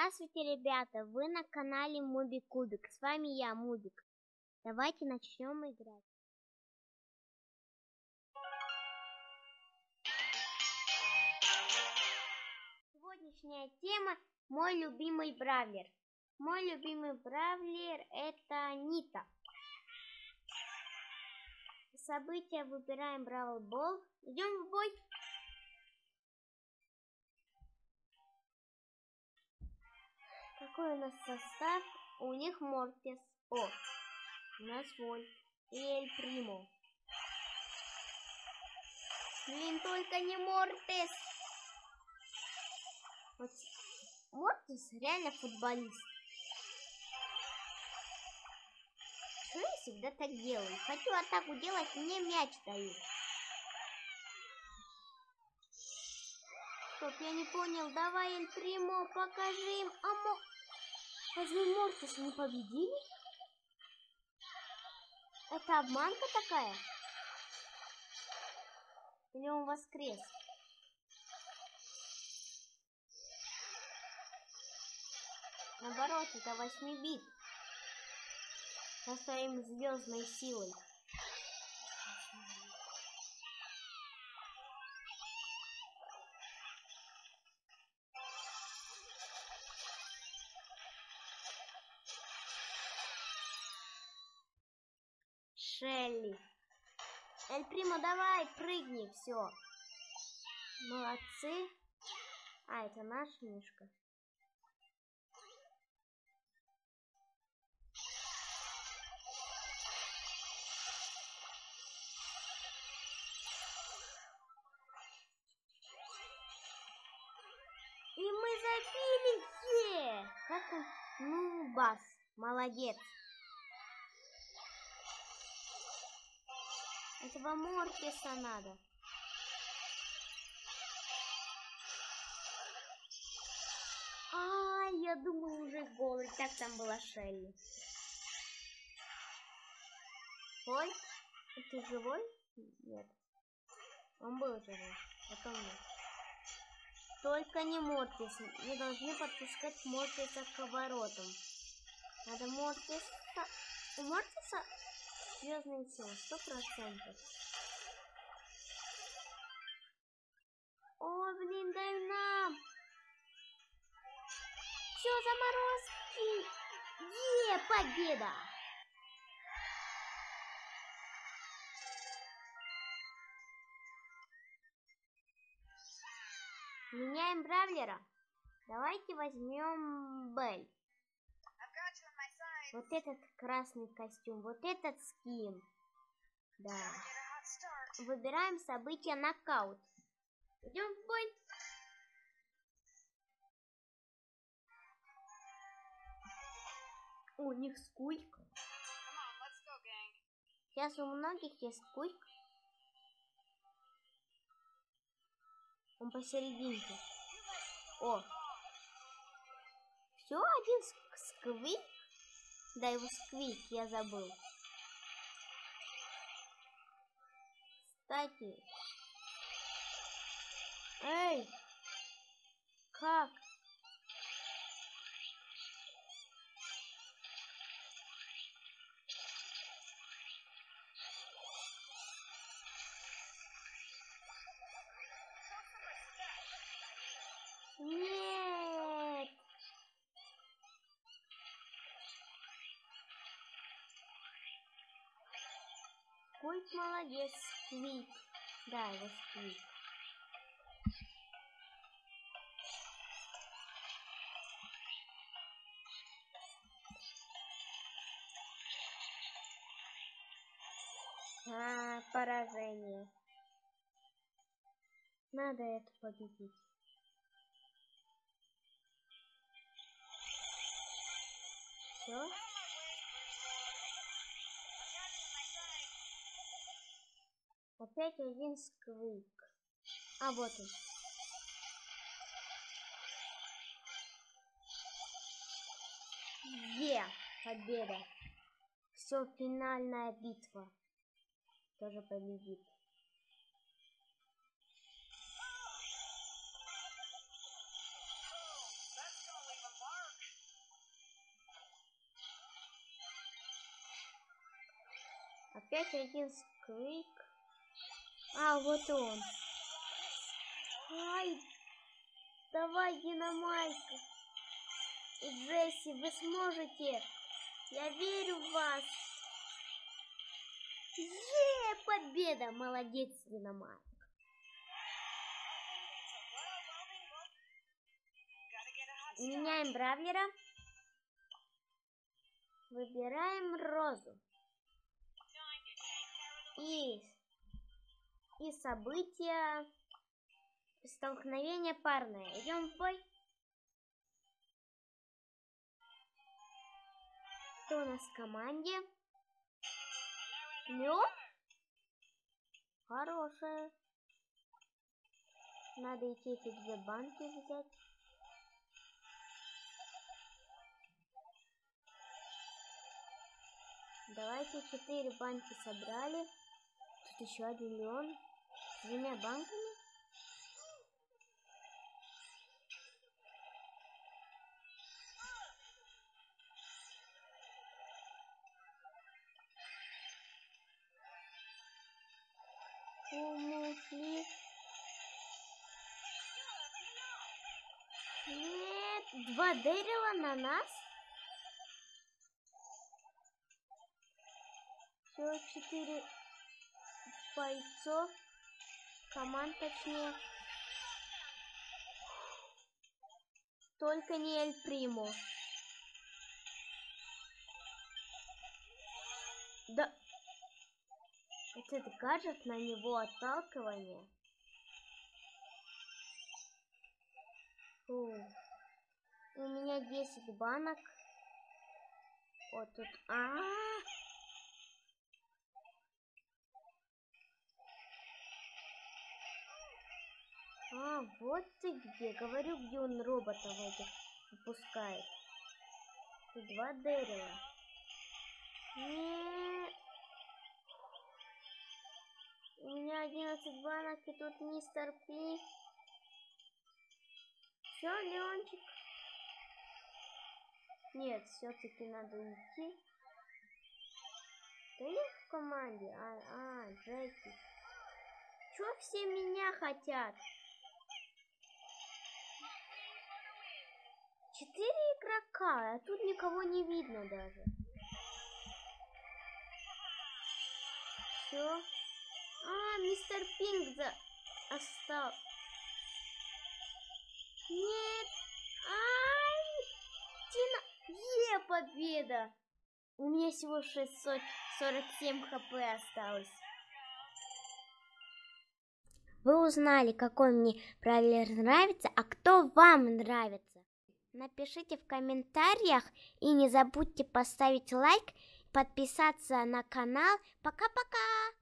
Здравствуйте, ребята! Вы на канале Муби Кубик. С вами я, Мубик. Давайте начнем играть. Сегодняшняя тема — мой любимый бравлер. Мой любимый бравлер — это Нита. События выбираем Бравл Болл. Идем в бой. Какой у нас состав? У них Мортис. О, у нас Вольт и Эль Примо. Блин, только не Мортис. Вот. Мортис реально футболист. Что я всегда так делаю? Хочу атаку делать, мне мяч дают. Стоп, я не понял. Давай, Эль Примо, покажи им. Разве Мортис не победили? Это обманка такая? Или он воскрес? Наоборот, это 8 бит. Со своей звездной силой. Шелли. Эль Примо, давай, прыгни, все. Молодцы. А, это наш мишка. И мы забили! Как он? Ну, Бас, молодец. Этого Мортиса надо. Я думаю, уже гол. И так там была Шелли. Ой, ты живой? Нет. Он был живой. Потом нет. Только не Мортис. Не должны подпускать Мортиса к воротам. Надо Мортиса. У Мортиса звездные силы 100%. О, блин, дай нам. Все, заморозки. Победа. Меняем бравлера. Давайте возьмем Белль. Вот этот красный костюм, вот этот скин. Да. Выбираем события нокаут. Идем в бой. У них скульк. Сейчас у многих есть скульк. Он посерединке. О. Все, один сквик. Да, его сквик, я забыл. Кстати. Эй! Как? Нет! Культ молодец, сквик. Да, его сквик. Поражение. Надо это победить. Все. Опять один сквик. А вот он. Победа. Все, финальная битва. Тоже победит. Опять один сквик. А, вот он. Ай, давай, Динамайка. И Джесси, вы сможете. Я верю в вас. Победа! Молодец, Динамайк. Меняем бравлера. Выбираем Розу. И события. Столкновение парное. Идем в бой. Кто у нас в команде? Лед? Хорошая. Надо идти эти 2 банки взять. Давайте 4 банки собрали. Тут еще 1 леон. С 2 банками. Умушли. Нет, 2 Дэрила на нас. Все, 4 бойцов. Команд точнее. Только не Эль Приму. Да. Этот гаджет, на него отталкивание. Фу. У меня 10 банок. Вот тут. Вот ты где. Говорю, где он роботов этих выпускает. Тут 2 Дэрила. Нет. У меня 11 банок, и тут мистер Пи. Все, Леончик. Нет, все-таки надо идти. Да я в команде. Джеки. Чё все меня хотят? 4 игрока, а тут никого не видно даже. Все. Мистер Пинк остался. Нет. Победа. У меня всего 647 хп осталось. Вы узнали, какой мне бравлер нравится, а кто вам нравится. Напишите в комментариях и не забудьте поставить лайк, подписаться на канал. Пока-пока!